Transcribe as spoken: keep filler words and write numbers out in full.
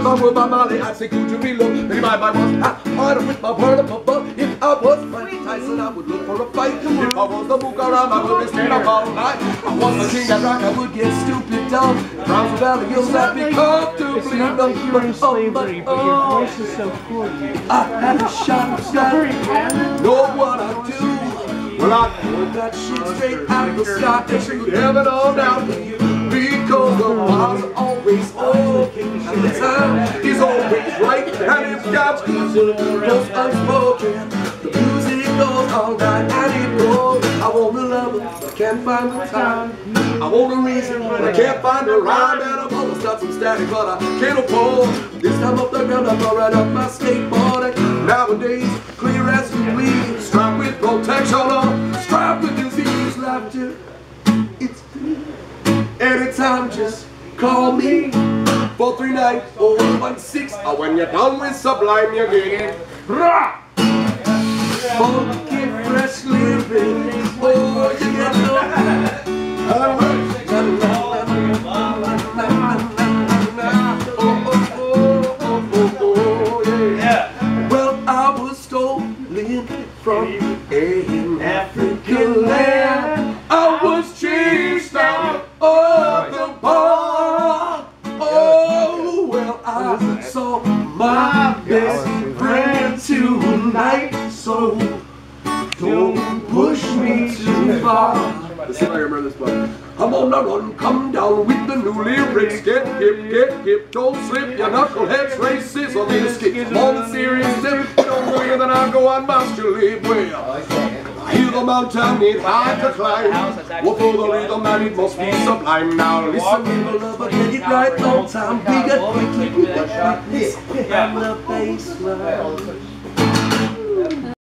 I were by Molly, I'd say, could you be low? Maybe my mind was hot, harder with my word of above. If I was Mike Tyson, I would look for a fight. If I was the Bukaram, I would be straight up all night. I was the king of rock, I would get stupid dumb. Browns of Valley Hills, I'd be comfortably It's not like you're in slavery, but your voice is so cool. I had a shot of that, know what I do. Well, I pulled that shit straight out of the sky and shoot heaven on down to you. Because the bars are always on, and the time is always right. And if God's good, goes unspoken. The music goes all night and it goes. I want a lover, but I can't find the time. I want a reason, but I can't find a rhyme. And I'm almost got some static, but I can't afford. This time up the ground, I'm right up my skateboard. And nowadays, clear as you please. Strapped with protection on, strapped with disease, laughter. It's free. Anytime, just call me. four three nine, oh one six. And when you're done with Sublime, you get it. Rah! Funky, fresh living. Oh, you get it. Well, I was stolen from an African land. I was chased out of the bar. Oh, well, I saw my best friend tonight, so don't push me too far. Let's see if I remember this one. I'm on the run, come down with the new lyrics. Get hip, get hip, don't slip. Your knuckleheads, racist, or me to skip. All the serious tip, don't go here, then I'll go on must you live well. Hear the mountain, it's hard to climb. What for the rhythm, man, it must be sublime. Now listen, people love, but get it right on time. We got quickly with the beatness and the bass line.